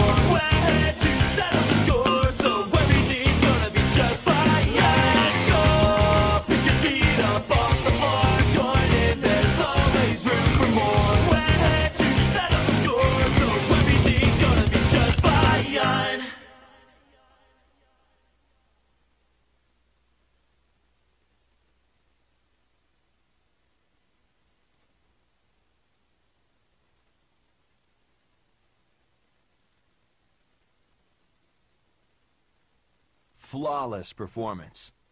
more. We're here to settle the score, so everything's gonna be just fine. Let's go! Pick your feet up off the floor, join in, there's always room for more. We're here to settle the score, so everything's gonna be just fine. Flawless performance.